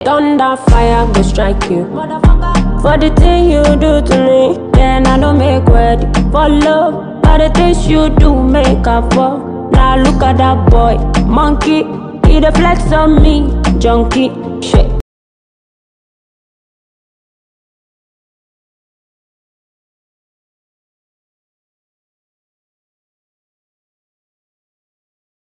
Thunder, fire, go strike you. For the thing you do to me, then I don't make ready for love. But the things you do make up for. Now look at that boy, monkey. He the flex on me, junkie. Shit,